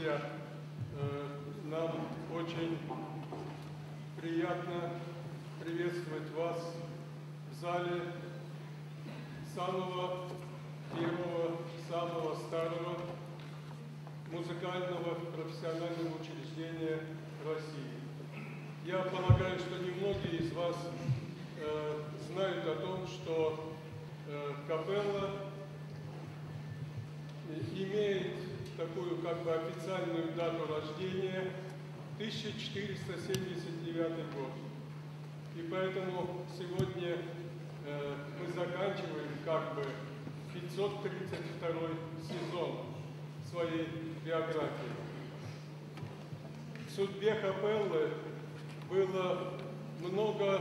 друзья, нам очень приятно приветствовать вас в зале самого первого, самого старого музыкального профессионального учреждения России. Я полагаю, что немногие из вас знают о том, что капелла имеет такую как бы официальную дату рождения 1479 год. И поэтому сегодня мы заканчиваем как бы 532 сезон своей биографии. В судьбе капеллы было много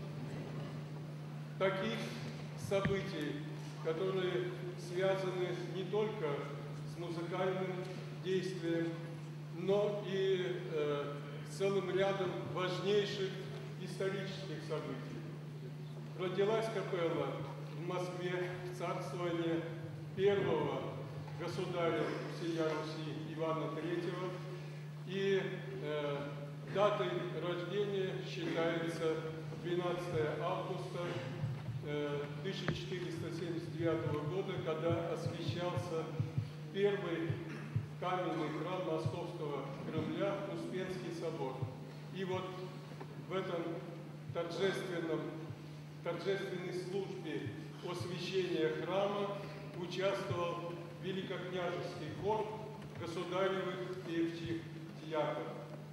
таких событий, которые связаны не только с музыкальным действием, но и целым рядом важнейших исторических событий. Родилась капелла в Москве в царствовании первого государя всея Руси Ивана III, и датой рождения считается 12 августа 1479 года, когда освящался первый каменный храм Московского Кремля, Успенский собор. И вот в этом торжественной службе освящения храма участвовал великокняжеский хор государевых певчих дьяков.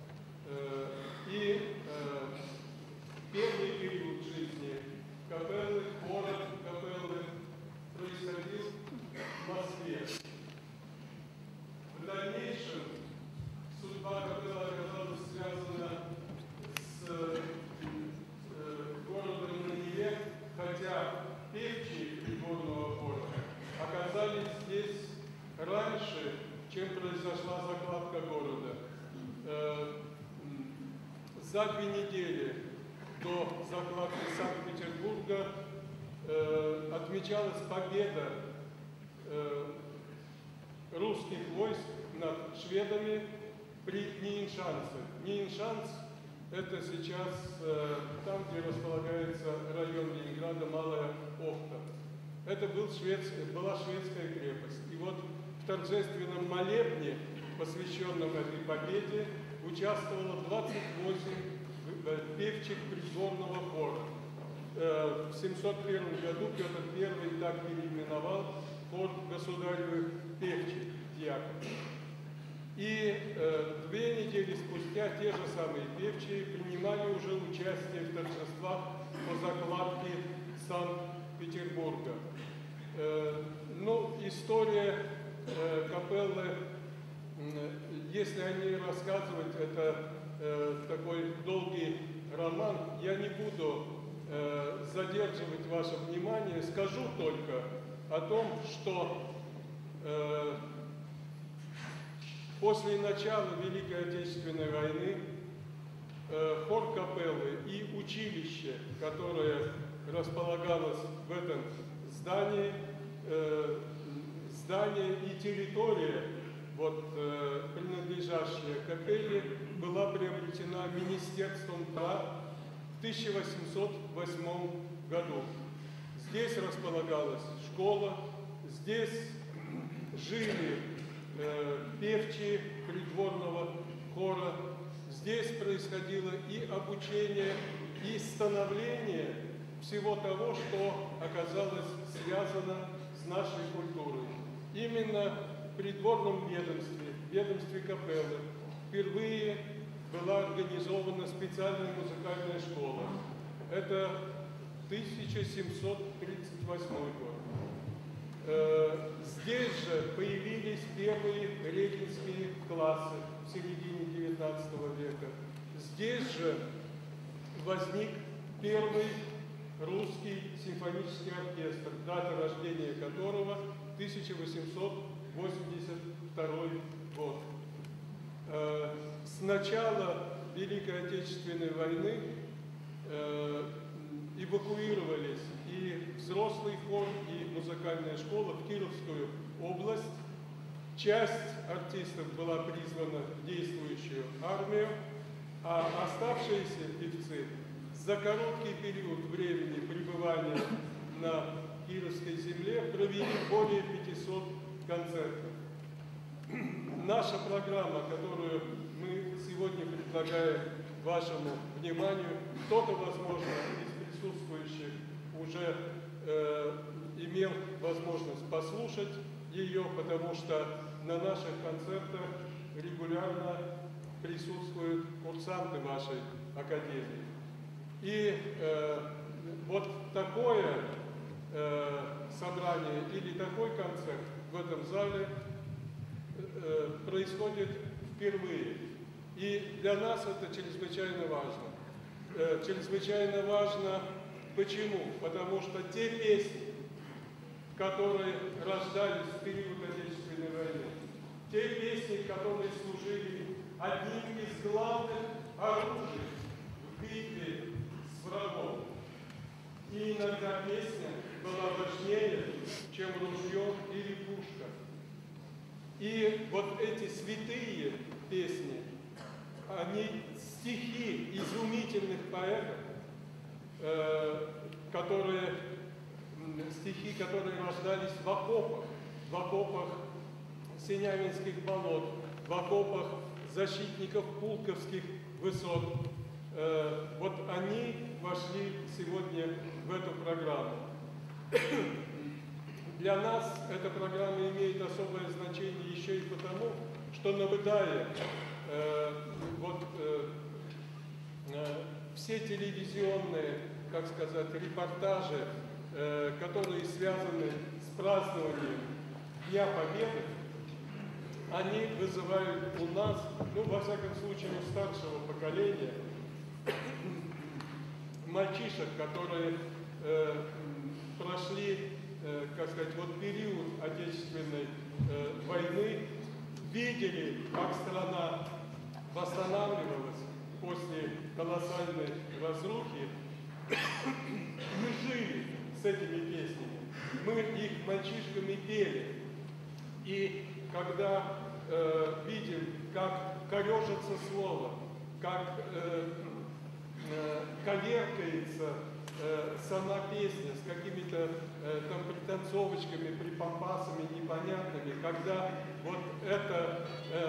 И первый период жизни капеллы, хора капеллы происходил в Москве. В дальнейшем судьба капеллы оказалась связана с городом на Неве, хотя певчие придворного хора оказались здесь раньше, чем произошла закладка города. За 2 недели до закладки Санкт-Петербурга отмечалась победа русских войск над шведами при Ниеншанце. Ниеншанц – это сейчас там, где располагается район Ленинграда, Малая Охта. Это была шведская крепость. И вот в торжественном молебне, посвященном этой победе, участвовало 28 певчих придворного хора. В 701 году Петр I так переименовал хор государевых певчих дьяков. И 2 недели спустя те же самые певчие принимали уже участие в торжествах по закладке Санкт-Петербурга. Ну, история капеллы, если о ней рассказывать, это такой долгий роман, я не буду задерживать ваше внимание, скажу только о том, что после начала Великой Отечественной войны хор капеллы и училище, которое располагалось в этом здании, здание и территория, вот, принадлежащая капелле, была приобретена Министерством труда в 1808 году. Здесь располагалась школа, здесь жили певчие придворного хора, здесь происходило и обучение, и становление всего того, что оказалось связано с нашей культурой. Именно в придворном ведомстве капеллы, впервые была организована специальная музыкальная школа. Это 1738 год. Здесь же появились первые регенские классы в середине XIX века. Здесь же возник первый русский симфонический оркестр, дата рождения которого 1882 год. С начала Великой Отечественной войны эвакуировались и взрослый хор, и музыкальная школа в Кировскую область. часть артистов была призвана в действующую армию, а оставшиеся певцы за короткий период времени пребывания на Кировской земле провели более 500 концертов. Наша программа, которую мы сегодня предлагаем вашему вниманию, кто-то, возможно, из присутствующих уже имел возможность послушать ее, потому что на наших концертах регулярно присутствуют курсанты вашей академии. И вот такое собрание или такой концерт в этом зале происходит впервые. И для нас это чрезвычайно важно. Чрезвычайно важно почему? Потому что те песни, которые рождались в период Отечественной войны, те песни, которые служили одним из главных оружий в битве с врагом. И иногда песня была важнее, чем ружье или пушка. И вот эти святые песни, они стихи изумительных поэтов, стихи, которые рождались в окопах Синявинских болот, в окопах защитников Пулковских высот. Вот они вошли сегодня в эту программу. Для нас эта программа имеет особое значение еще и потому, что наблюдая все телевизионные, как сказать, репортажи, которые связаны с празднованием Дня Победы, они вызывают у нас, ну, во всяком случае, у старшего поколения, мальчишек, которые прошли, как сказать, вот период Отечественной войны, видели, как страна восстанавливалась после колоссальной разрухи. Мы жили с этими песнями, мы их мальчишками пели. И когда видим, как корежится слово, как коверкается сама песня с какими-то там пританцовочками, припомпасами непонятными, когда вот эта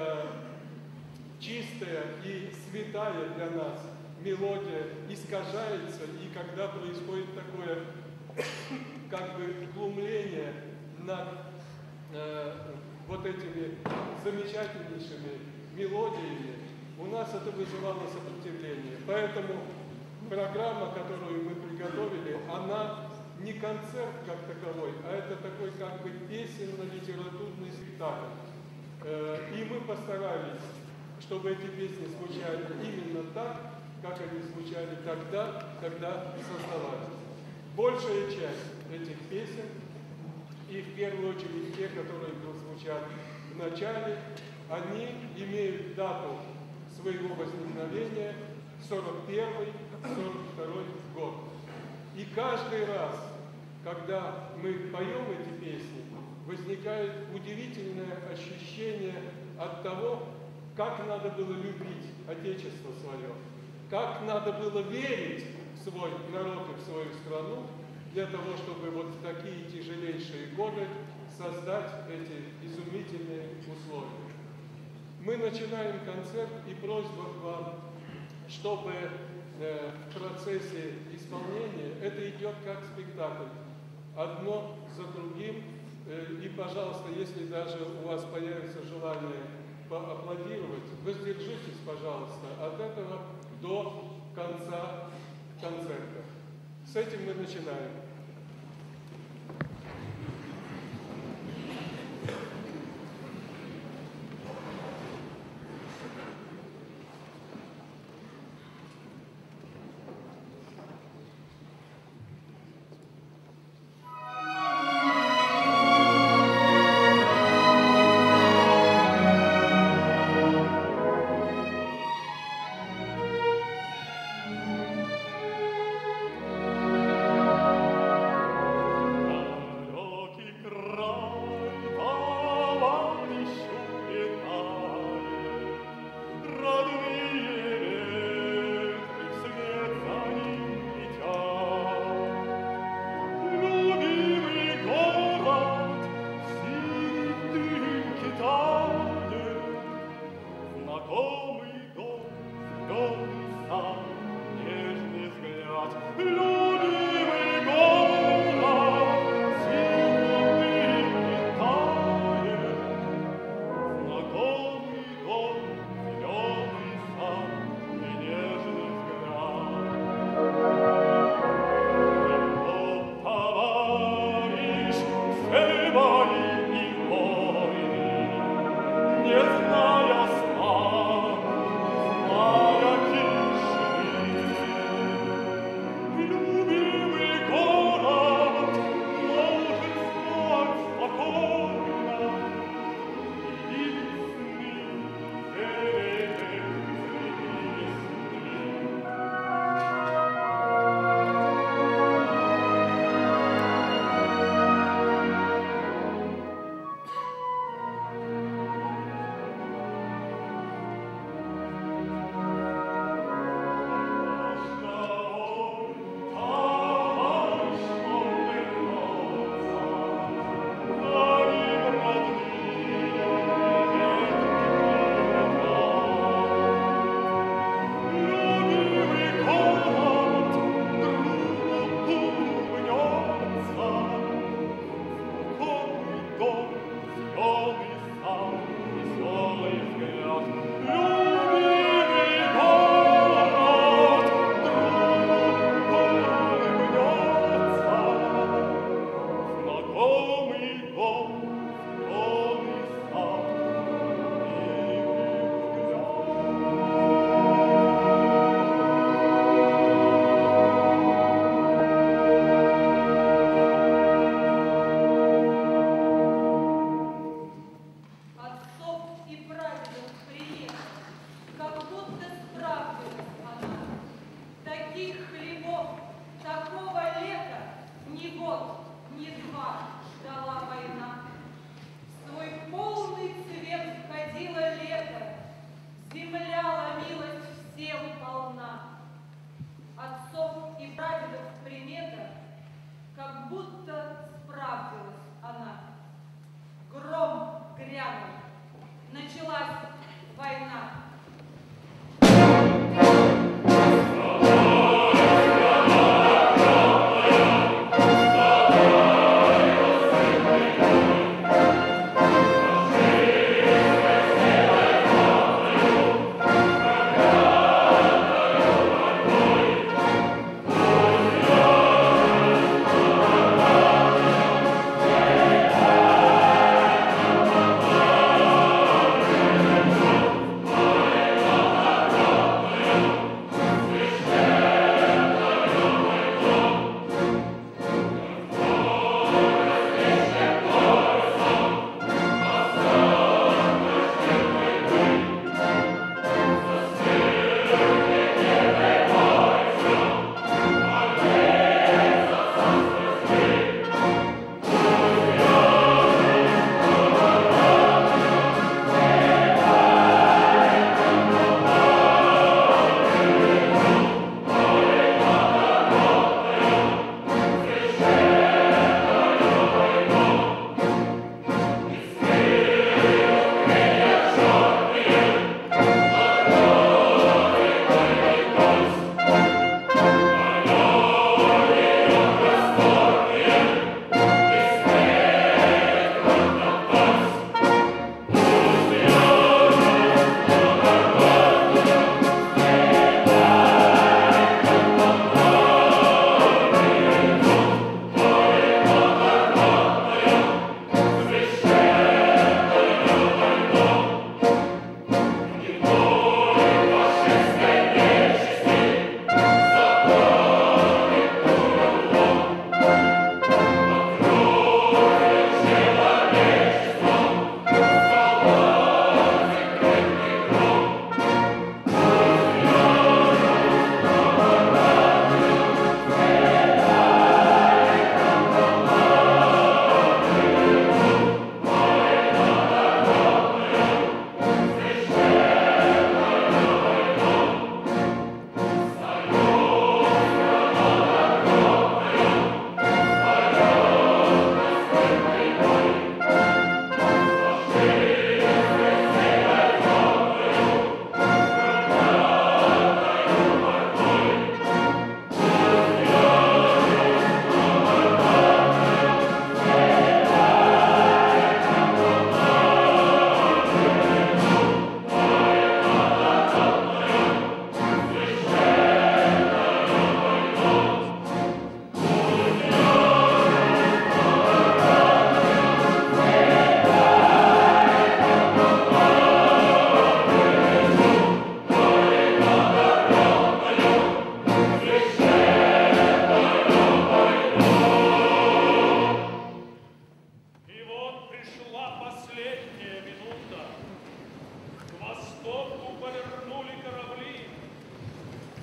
чистая и святая для нас мелодия искажается, и когда происходит такое как бы глумление над вот этими замечательнейшими мелодиями, у нас это вызывало сопротивление. Поэтому программа, которую мы приготовили, она не концерт как таковой, а это такой как бы песенно-литературный спектакль. И мы постарались, чтобы эти песни звучали именно так, как они звучали тогда, когда создавались. Большая часть этих песен, и в первую очередь те, которые прозвучат в начале, они имеют дату своего возникновения 41-42 год. И каждый раз, когда мы поем эти песни, возникает удивительное ощущение от того, как надо было любить Отечество свое, как надо было верить в свой народ и в свою страну, для того, чтобы вот в такие тяжелейшие годы создать эти изумительные условия. Мы начинаем концерт, и просьба к вам, чтобы в процессе исполнения это идет как спектакль, одно за другим. И, пожалуйста, если даже у вас появится желание поаплодировать, воздержитесь, пожалуйста, от этого до конца концерта. С этим мы начинаем.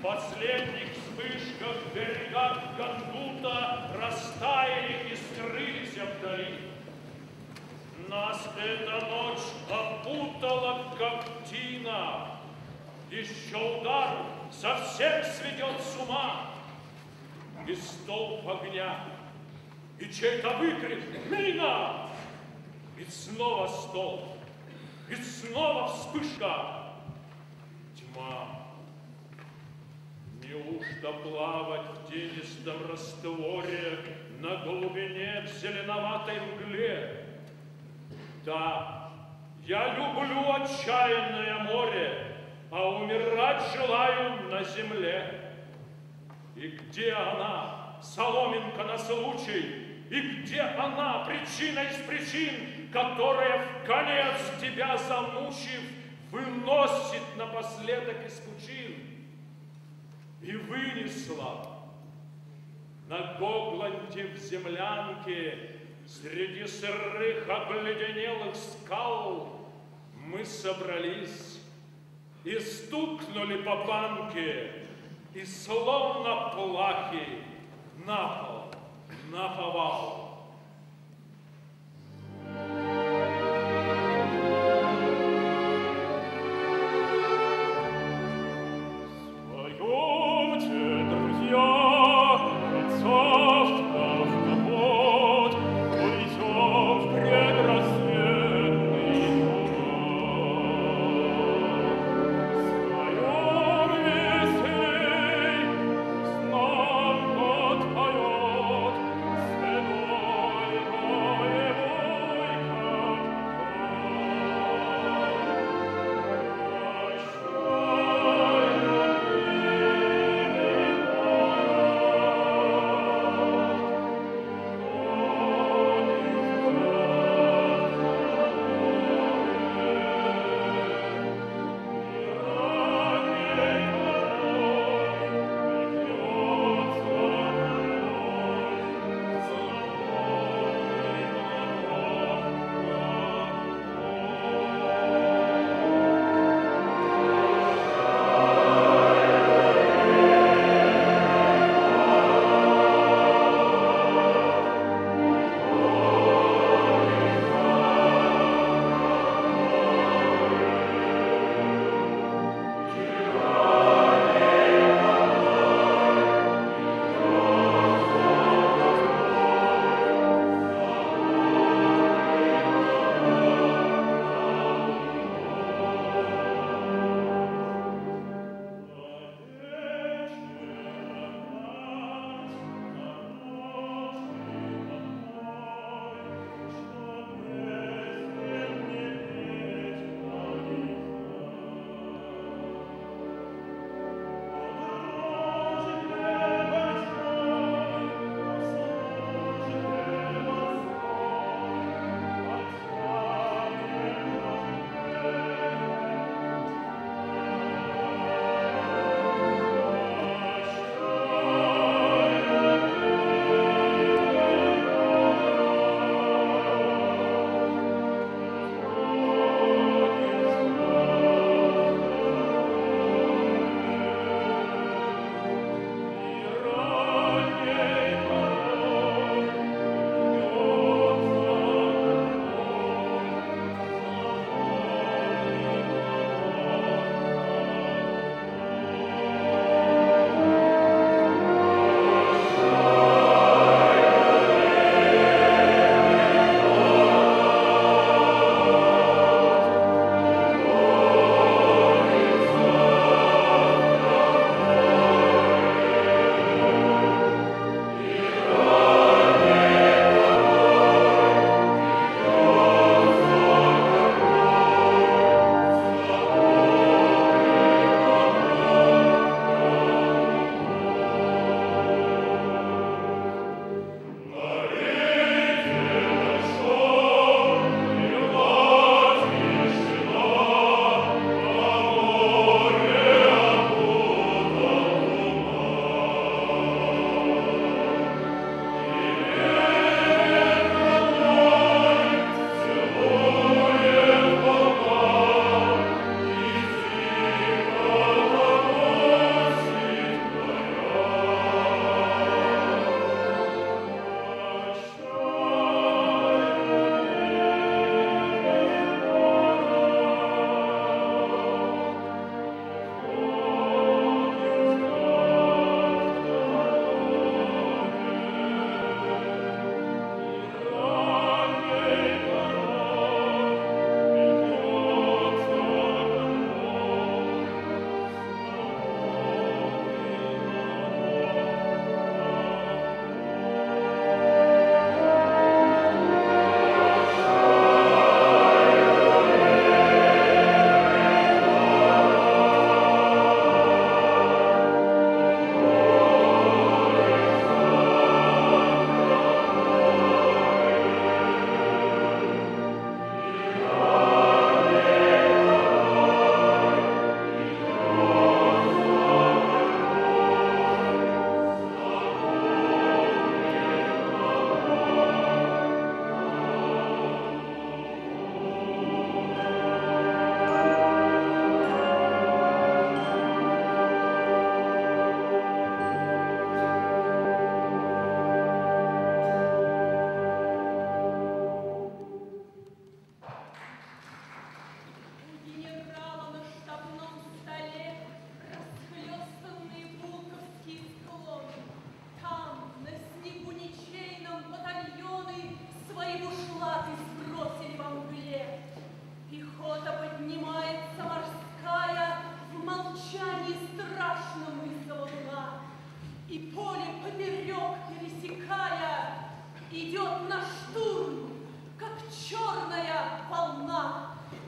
В последних вспышках берега Гангута растаяли и скрылись вдали. Нас эта ночь опутала, как тина. Еще удар совсем сведет с ума. И столб огня, и чей-то выкрик «Мина!» И снова столб, и снова вспышка. Тьма. Неужто плавать в тенистом растворе на глубине в зеленоватой мгле? Да, я люблю отчаянное море, а умирать желаю на земле. И где она, соломинка на случай? И где она, причина из причин, которая в конец тебя замучив, выносит напоследок из пучин? И вынесла на Гогланде в землянке среди сырых обледенелых скал мы собрались и стукнули по банке, и словно плахи на пол, на повал. Поет, молчании страшном висела луна, и поле поперек пересекая, идет на штурм, как черная волна.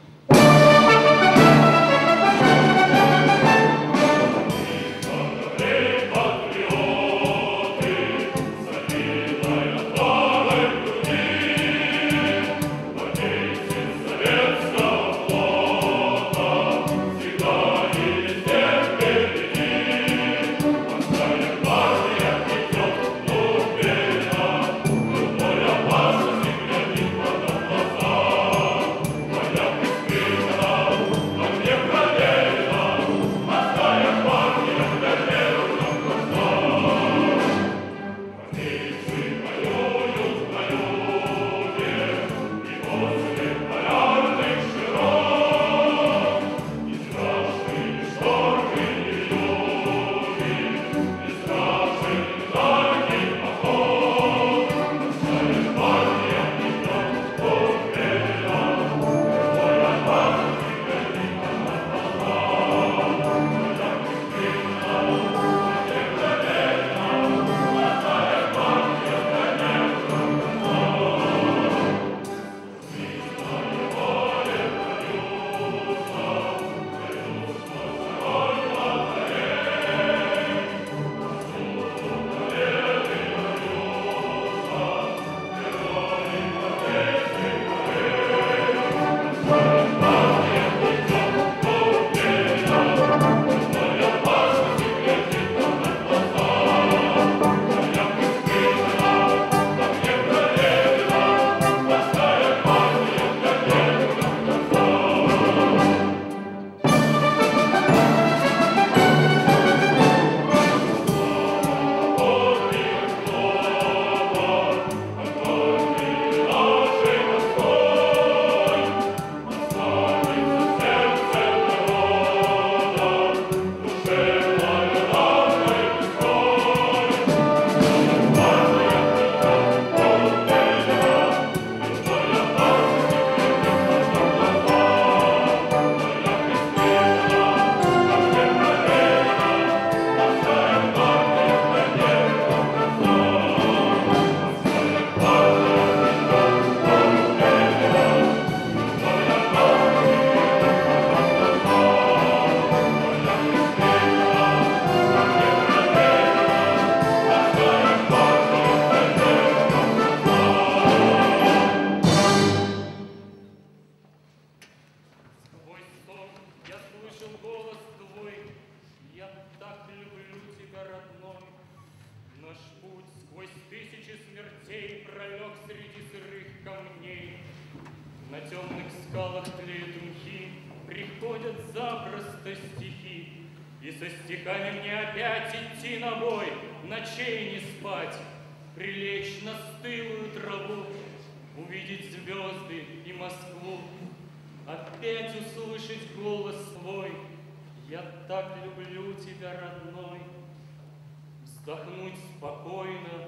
Вздохнуть спокойно,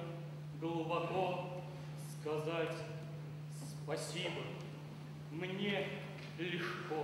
глубоко, сказать спасибо. Мне легко.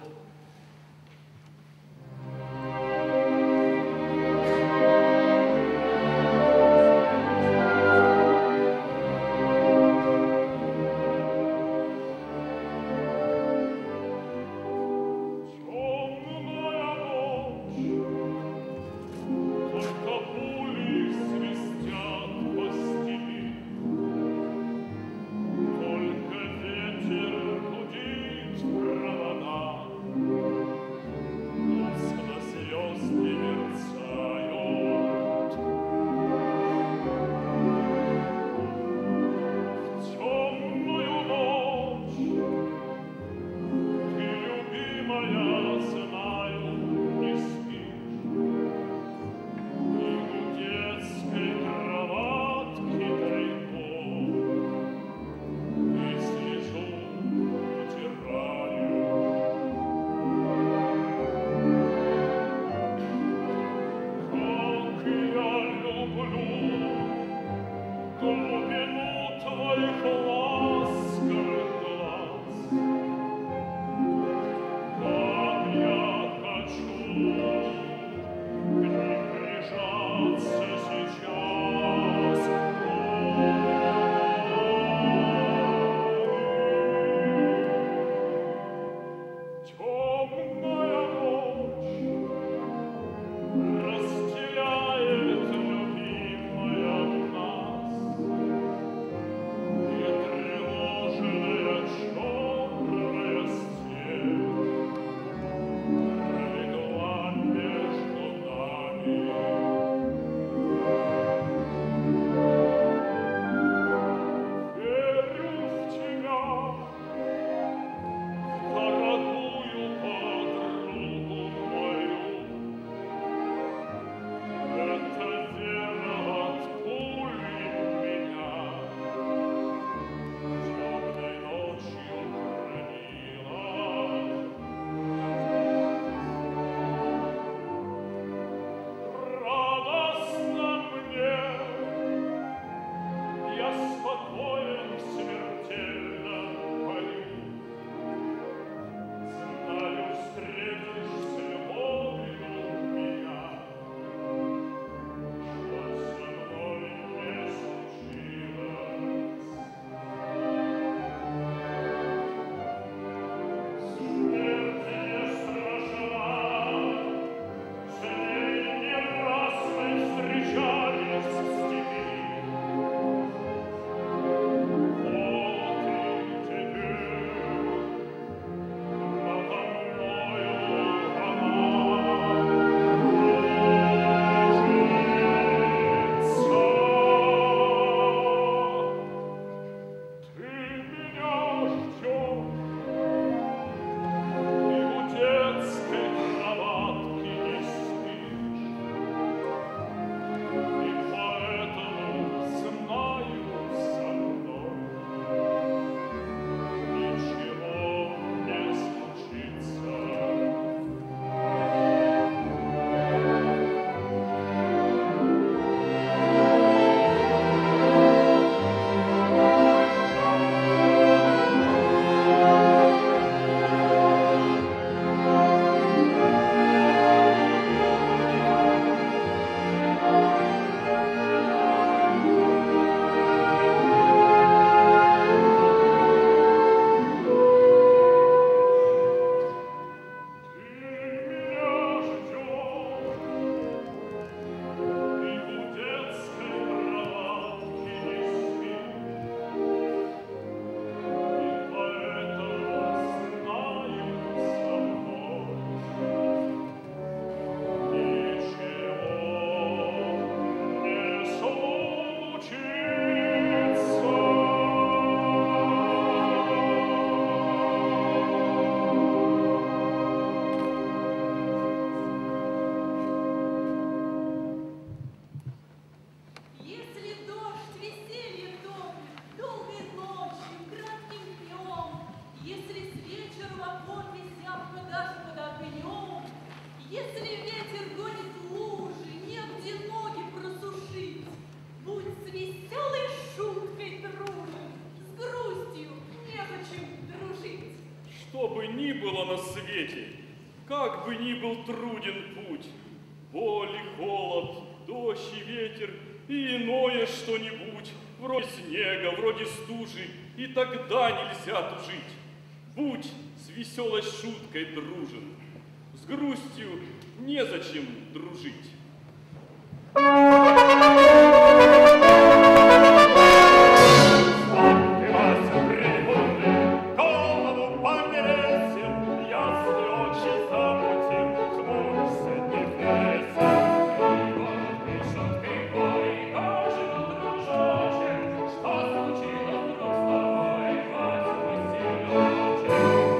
было на свете, как бы ни был труден путь, боль и холод, дождь и ветер, и иное что-нибудь, вроде снега, вроде стужи, и тогда нельзя тужить. Будь с веселой шуткой дружен, с грустью незачем дружить.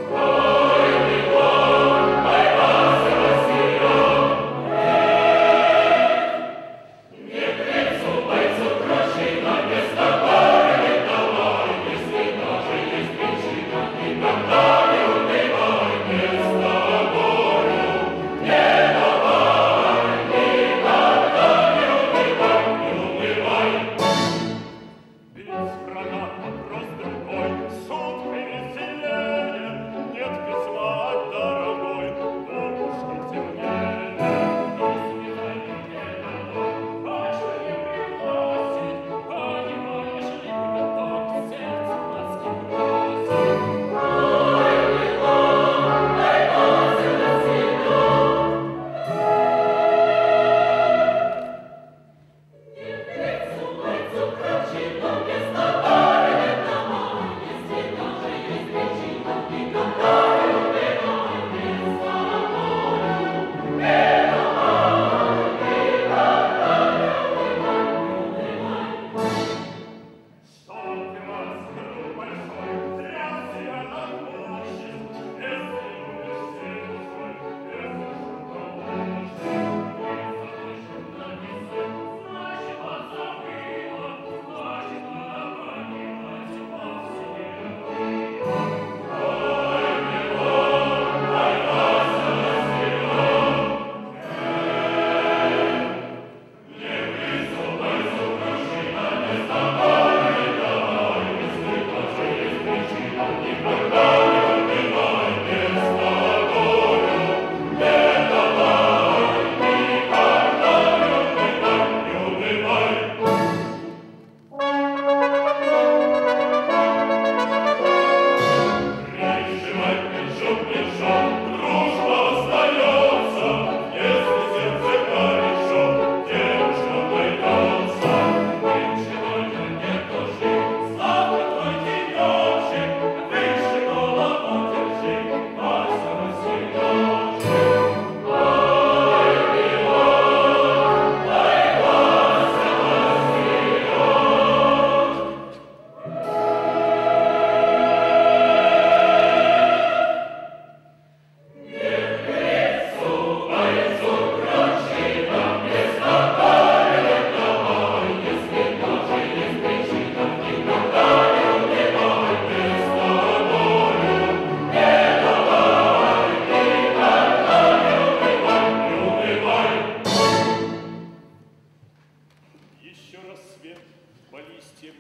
Ой,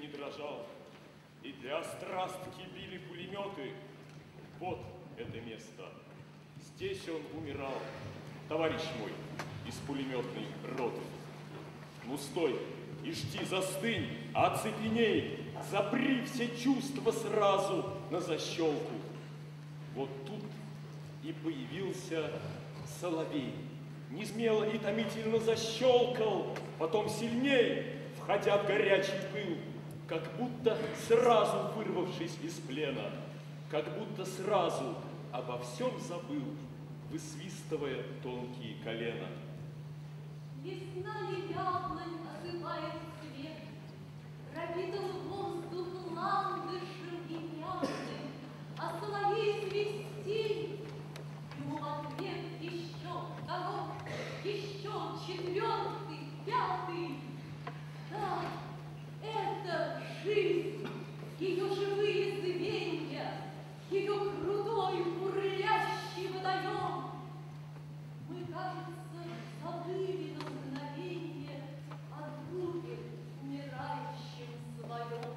не дрожал. И для острастки били пулеметы. Вот это место. Здесь он умирал, товарищ мой, из пулеметной роты. Ну стой и жди, застынь, оцепеней, запри все чувства сразу на защелку. Вот тут и появился соловей. Несмело и томительно защелкал, потом сильней, входя в горячий пыл, как будто сразу вырвавшись из плена, как будто сразу обо всем забыл, высвистывая тонкие колена. Весна ли яблонь осыпает цвет, пропитал воздух ландышем и мятным, а соловей свистит. Ему в ответ еще второй, еще четвертый, пятый. Да, это жизнь, ее живые звенья, ее крутой бурлящий водоем. Мы, кажется, забыли на мгновенье о друге, умирающем своем.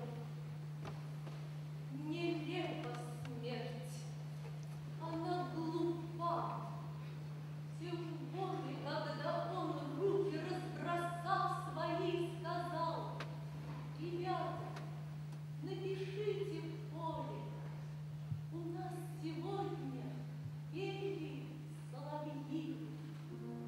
Нелепа смерть, она глупа. Тем более, когда он руки разбросав свои, сказал: ребята, напишите в поле, у нас сегодня пели соловьи.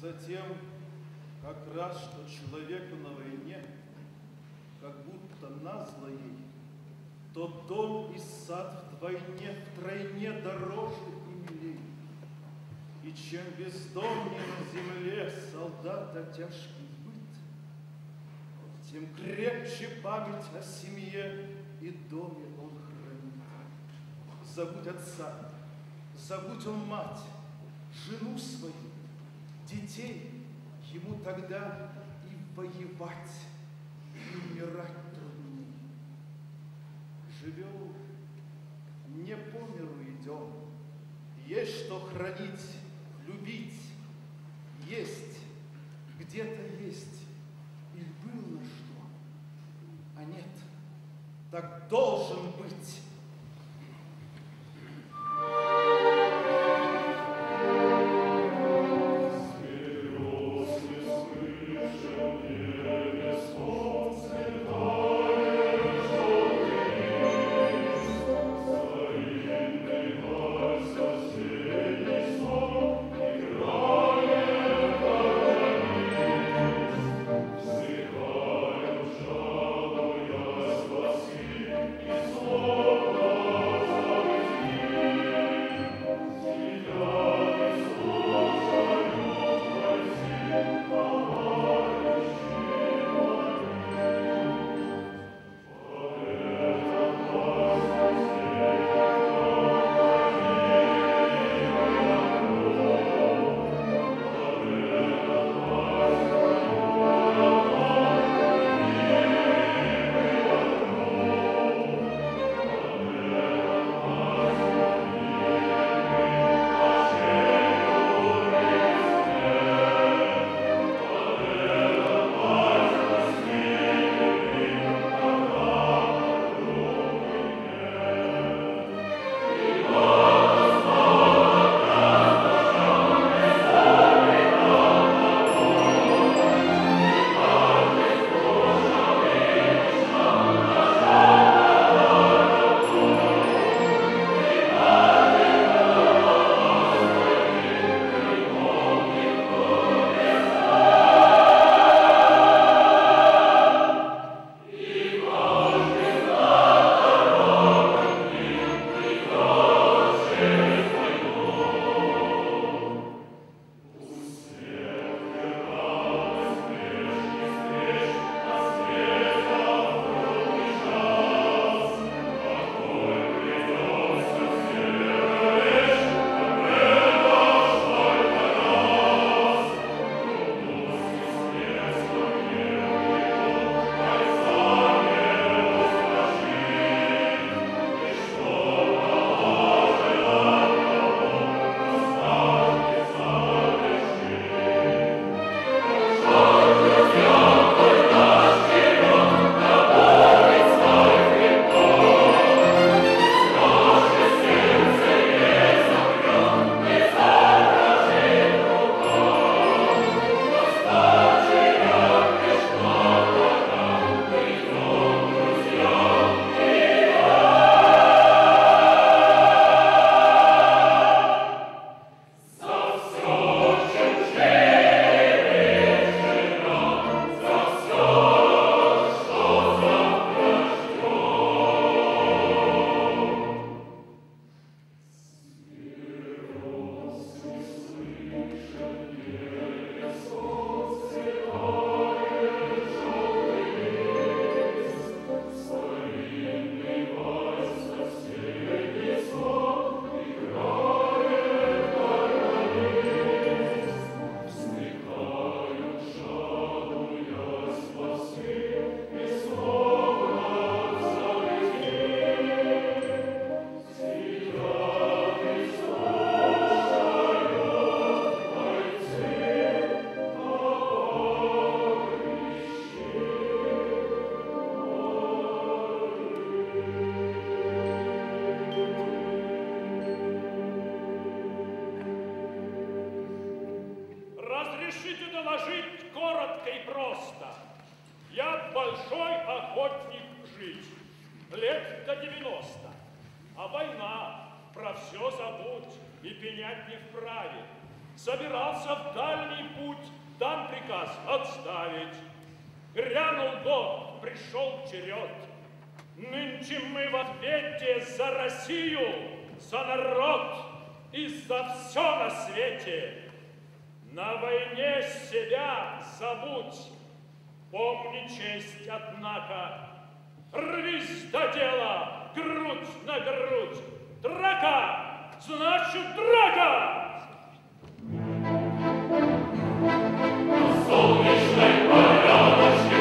Затем, как раз что человеку на войне, как будто назло ей, то дом и сад вдвойне, втройне дороже и милей. И чем бездомнее на земле солдата тяжкий быт, тем крепче память о семье и доме он хранит. Забудь отца, забудь он мать, жену свою, детей, ему тогда и воевать, и умирать трудней. Живем, не по миру идем, есть что хранить, любить, есть, где-то есть, и было что, а нет, так должен быть. собирался в дальний путь, дан приказ отставить. Грянул год, пришел черед. Нынче мы в ответе за Россию, за народ и за все на свете. На войне себя забудь, помни честь, однако. Рвись до дела, грудь на грудь. Драка, значит драка! Солнечной поляночке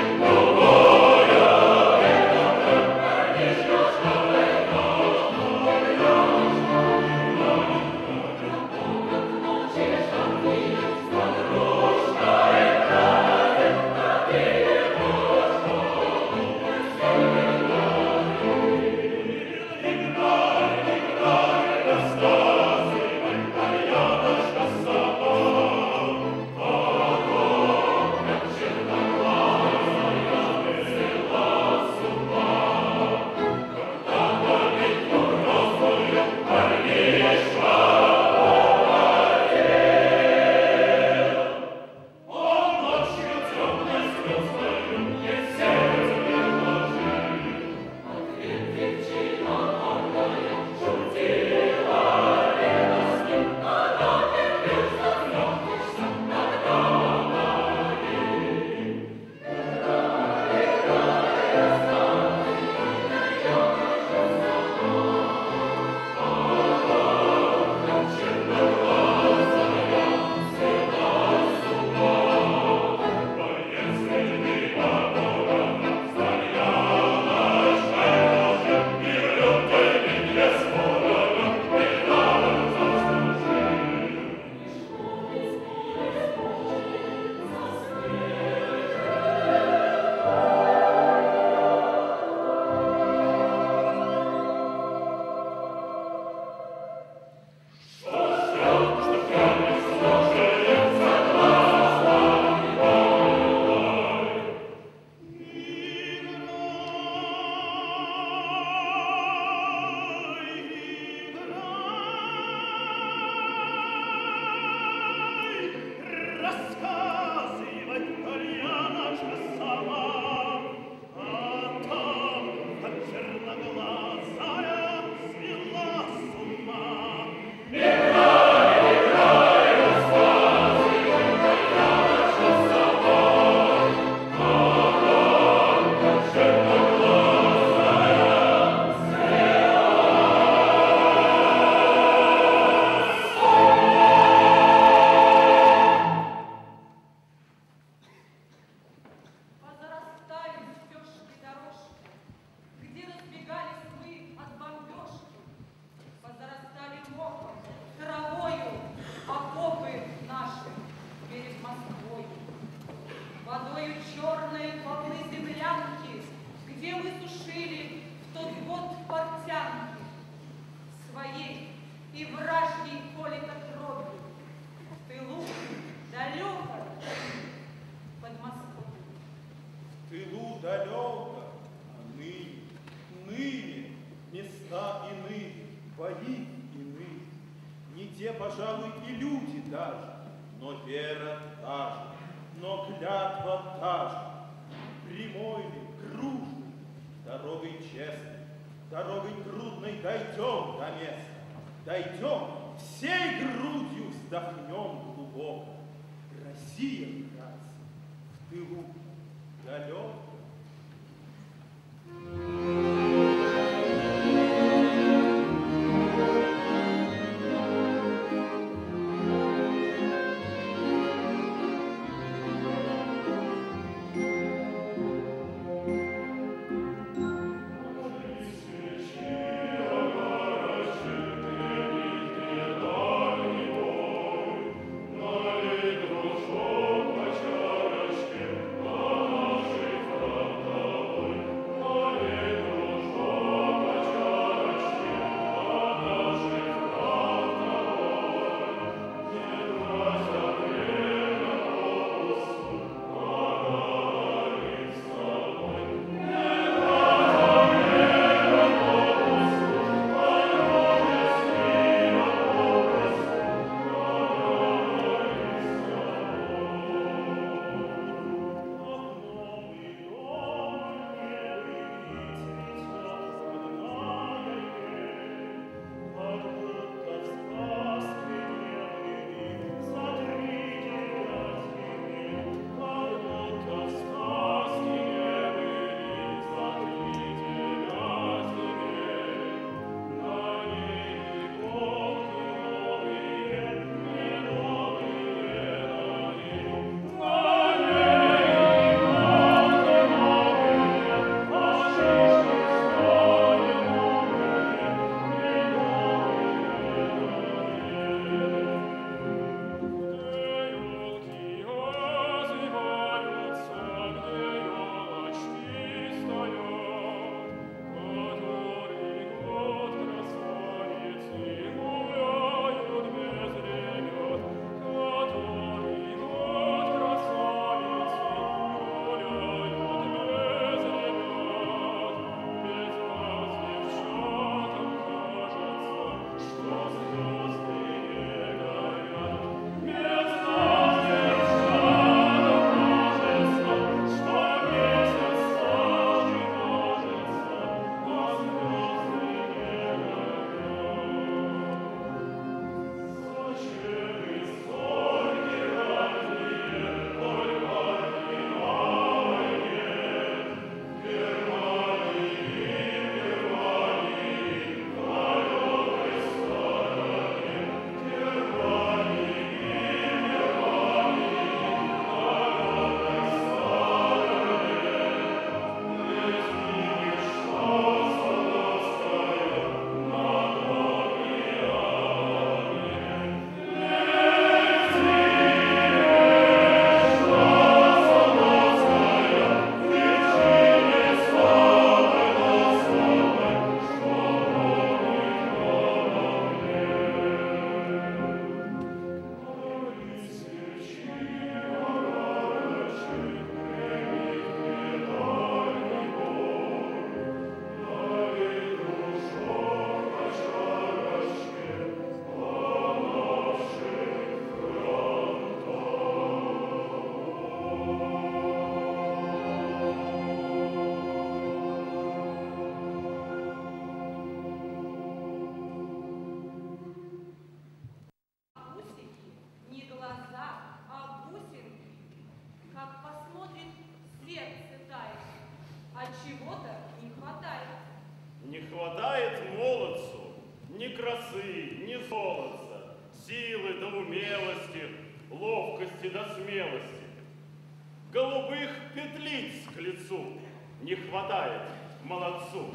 сердце тает, а чего-то не хватает. Не хватает молодцу ни красы, ни золота, силы да умелости, ловкости да смелости. Голубых петлиц к лицу не хватает молодцу.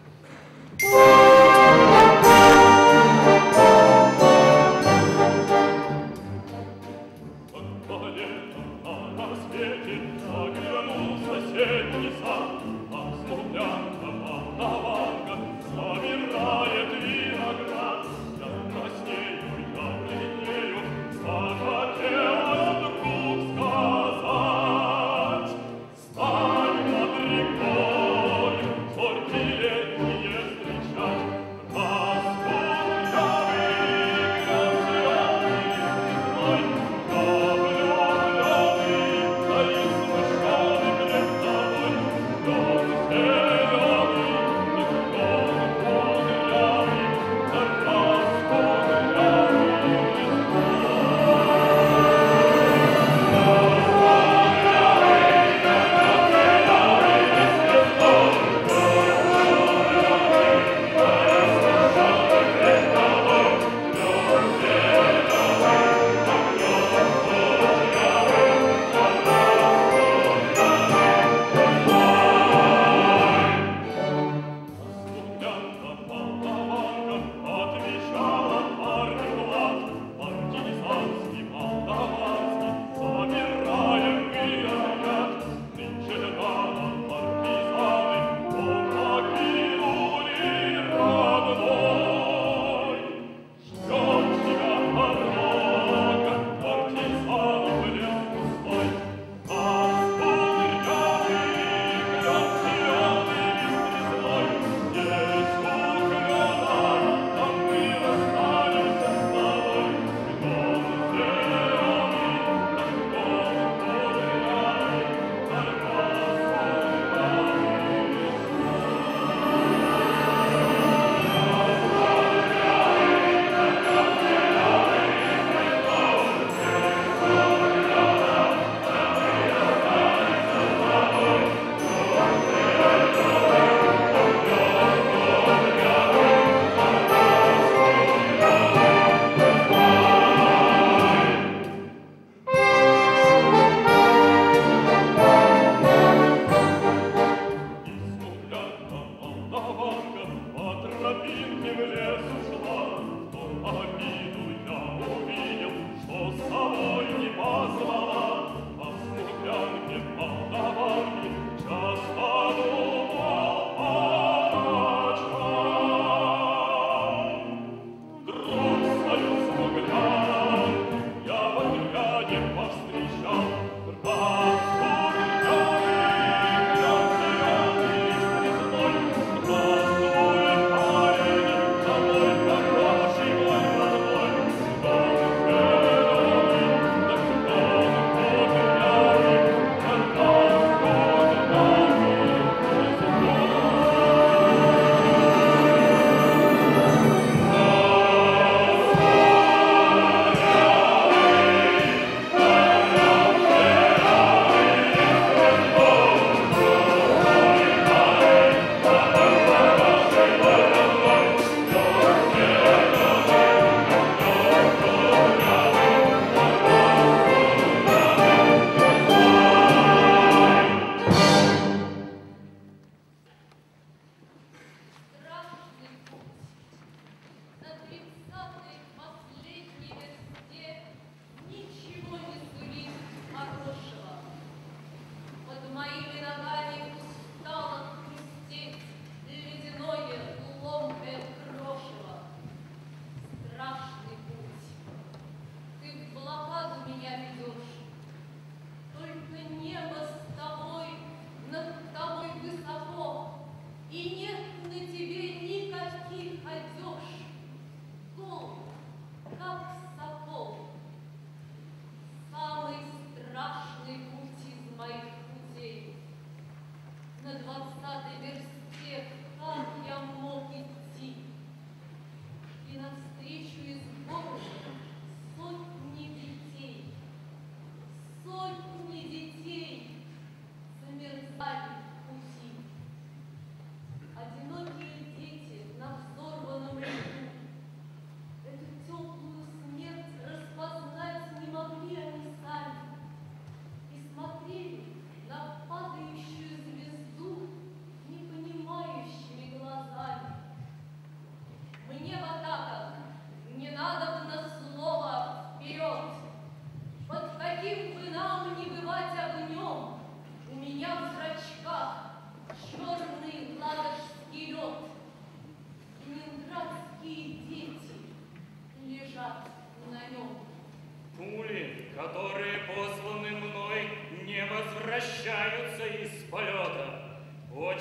Соседний сад, а смуглянка молдаванка собирает виноград. Я краснею, я бледнею, захотелось вдруг сказать: стань над рекой, зорьки летние встречать,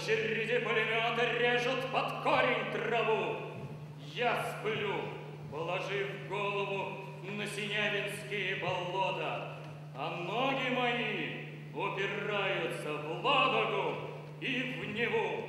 Очереди пулемета режут под корень траву. Я сплю, положив голову на синявинские болота, а ноги мои упираются в Ладогу и в Неву.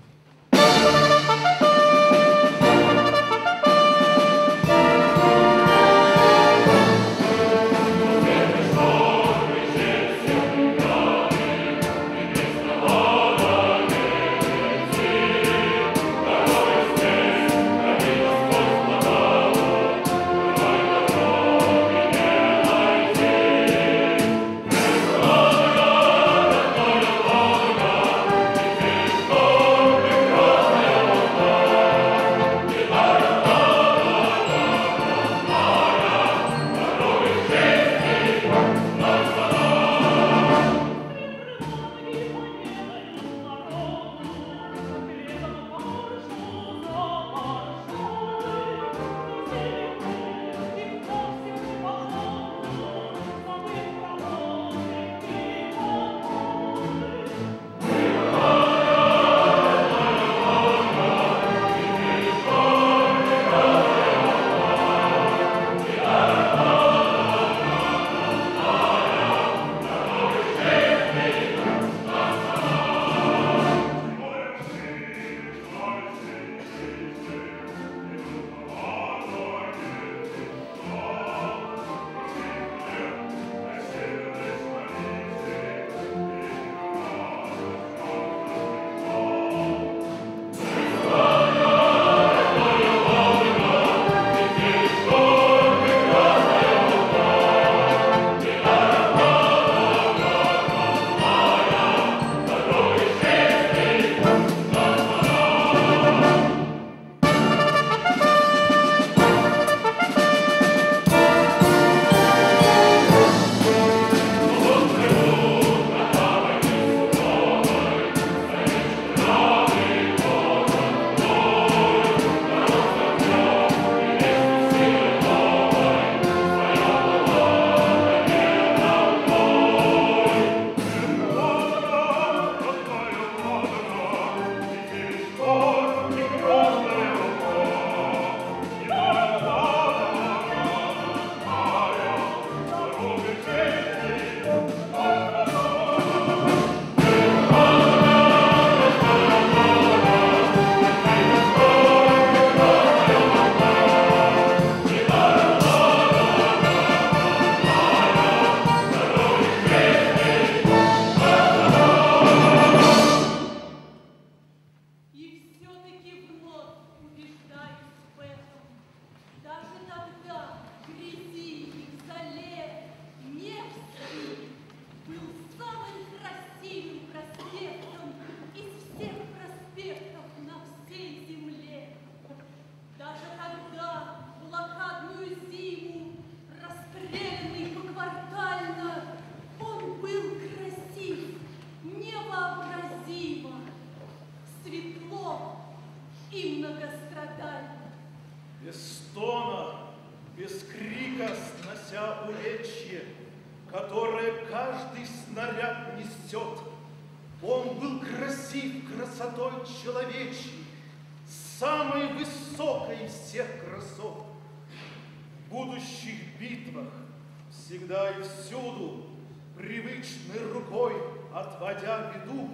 Всегда и всюду, привычной рукой отводя беду,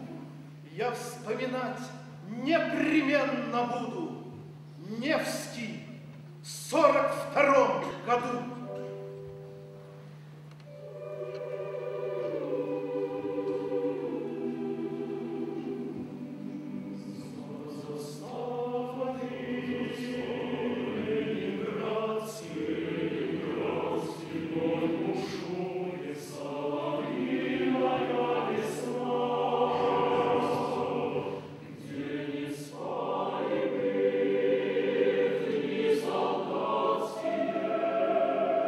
я вспоминать непременно буду Невский в 42-м году. Солдатские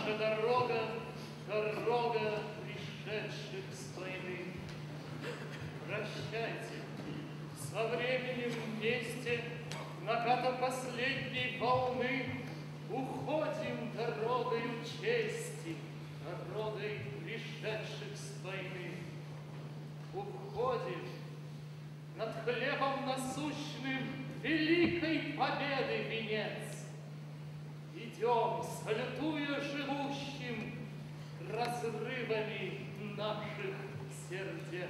наша дорога, дорога пришедших с войны. Прощайте, со временем вместе, накатом последней волны, уходим дорогою чести, дорогой пришедших с войны. Уходим над хлебом насущным великой победы венец. Идем, салютуя живущим разрывами наших сердец.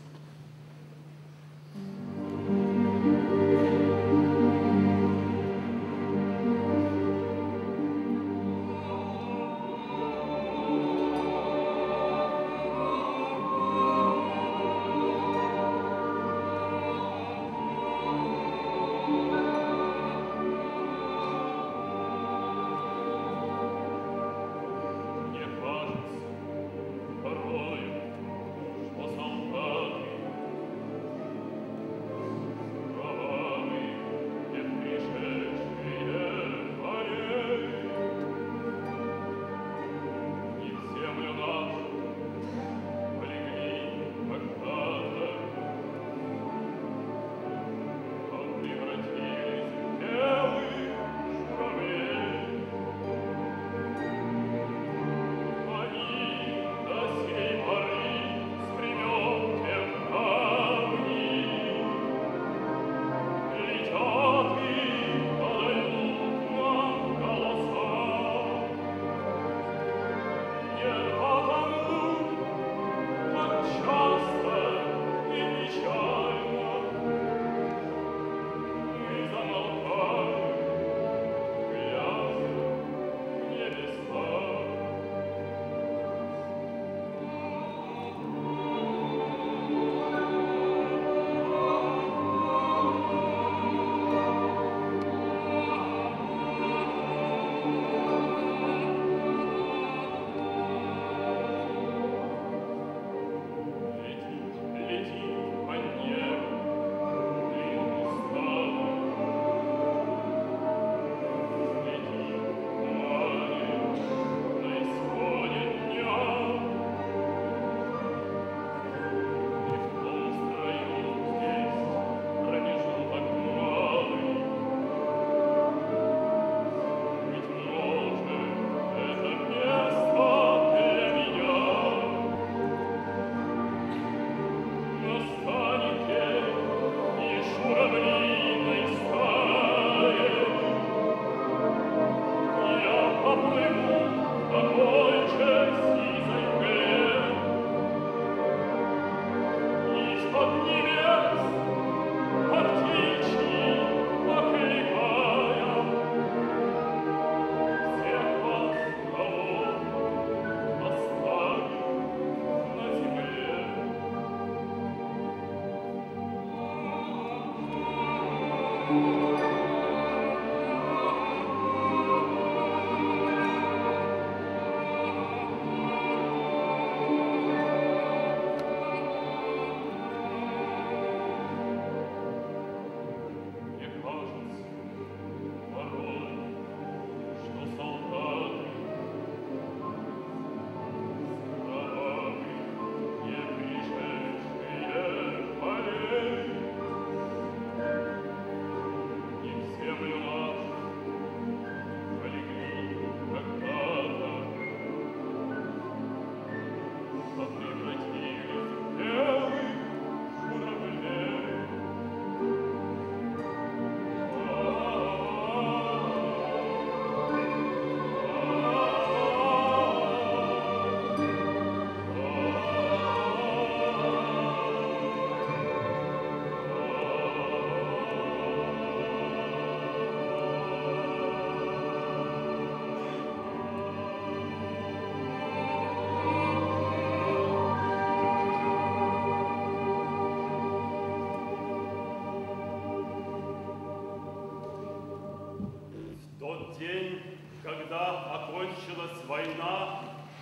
окончилась война,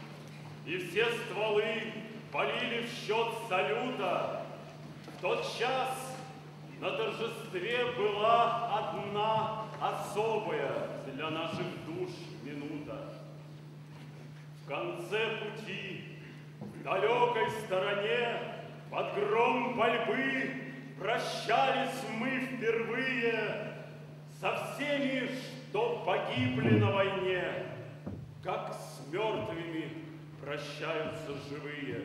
и все стволы полили в счет салюта, в тот час на торжестве была одна особая для наших душ минута. В конце пути, в далекой стороне, под гром пальбы прощались мы впервые со всеми, что погибли на войне, как с мертвыми прощаются живые.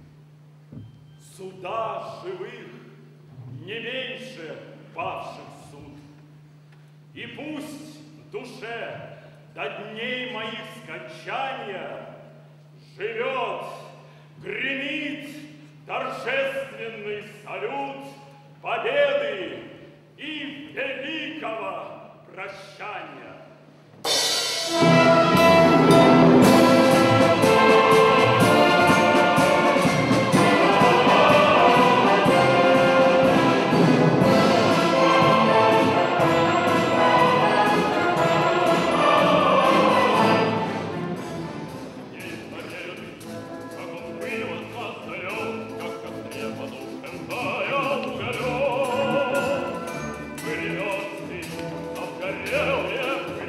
Суда живых не меньше павших суд. И пусть в душе до дней моих скончания живет, гремит торжественный салют победы и великого прощания. Горел я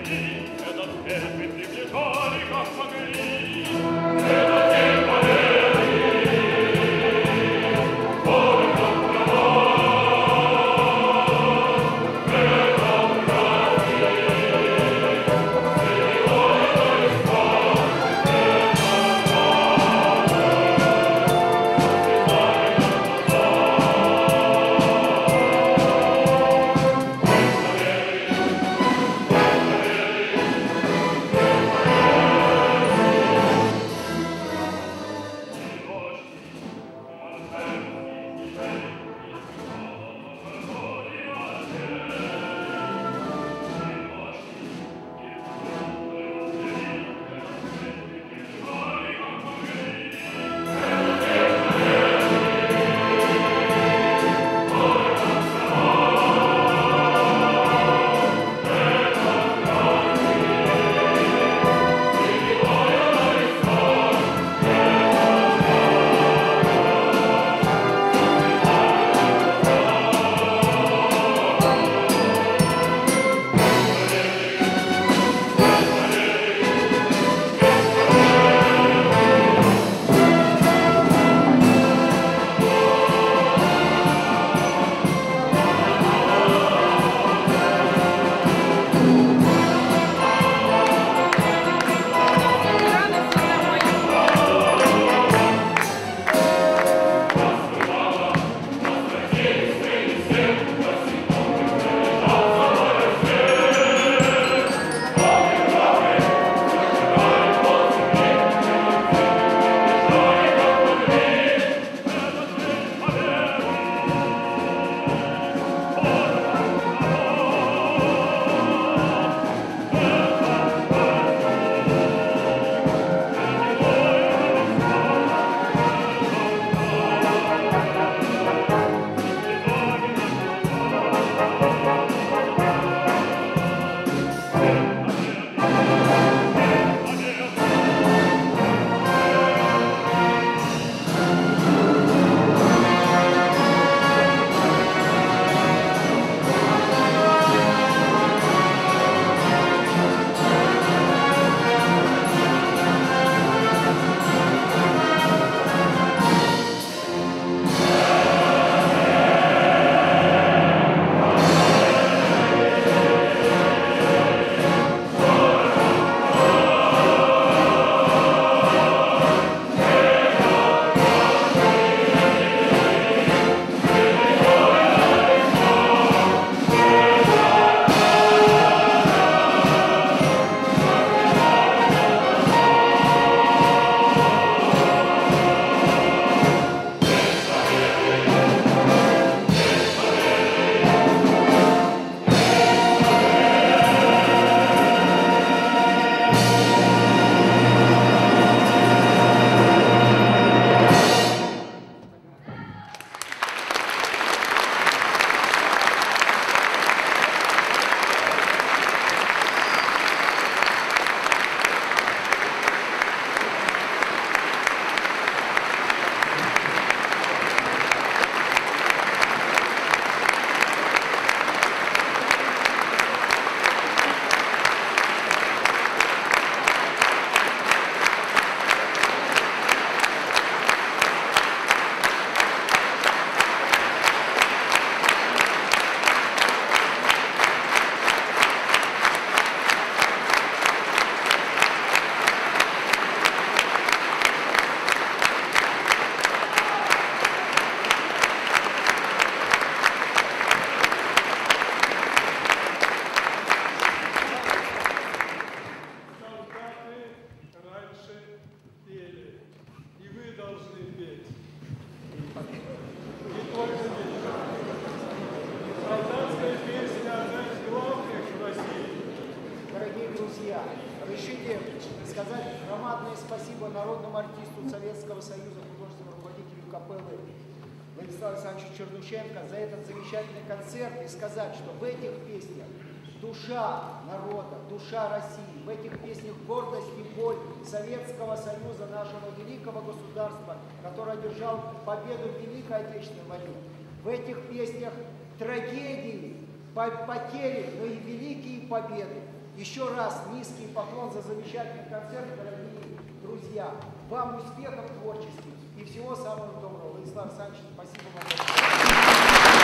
народному артисту Советского Союза, художественному руководителю капеллы Владиславу Александровичу Чернушенко за этот замечательный концерт и сказать, что в этих песнях душа народа, душа России, в этих песнях гордость и боль Советского Союза, нашего великого государства, которое одержал победу в Великой Отечественной войне. В этих песнях трагедии, потери, но и великие победы. Еще раз низкий поклон за замечательный концерт, дорогие друзья. Вам успехов творческих и всего самого доброго. Владислав Александрович, спасибо вам большое.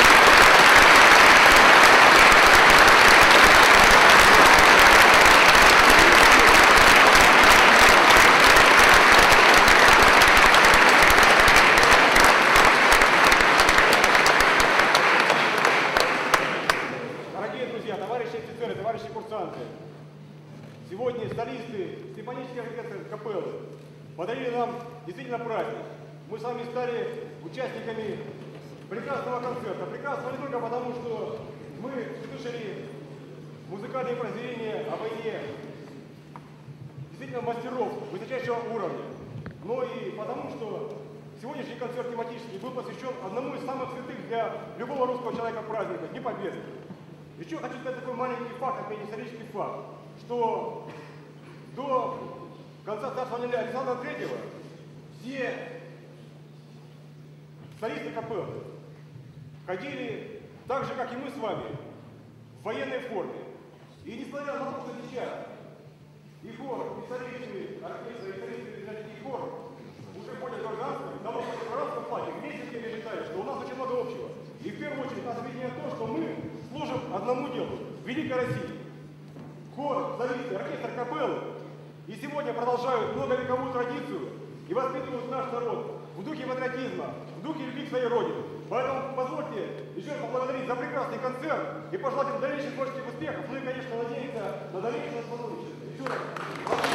Товарищи курсанты, сегодня солисты симфонического оркестра капеллы подарили нам действительно праздник. Мы с вами стали участниками прекрасного концерта. Прекрасного не только потому, что мы слышали музыкальные произведения о войне действительно мастеров высочайшего уровня, но и потому, что сегодняшний концерт тематический был посвящен одному из самых святых для любого русского человека праздника – Дню Победы. Еще хочу сказать такой маленький факт, опять исторический факт, что до конца царствования Александра III все солисты капеллы ходили так же, как и мы с вами, в военной форме. И несмотря на то, что сейчас и хор, и солисты оркестра, и солисты и хор уже ходят в гражданском, давно ходят в гражданском плане, вместе с теми считают, что у нас очень много общего. И в первую очередь нас объединяет то, что мы служим одному делу – Великой России. Хор, солисты, оркестр капеллы и сегодня продолжают многовековую традицию и воспитывают наш народ в духе патриотизма, в духе любви к своей родине. Поэтому позвольте еще раз поблагодарить за прекрасный концерт и пожелать им дальнейших творческих успехов, ну и, конечно, надеяться на дальнейшее сотрудничество. Еще раз.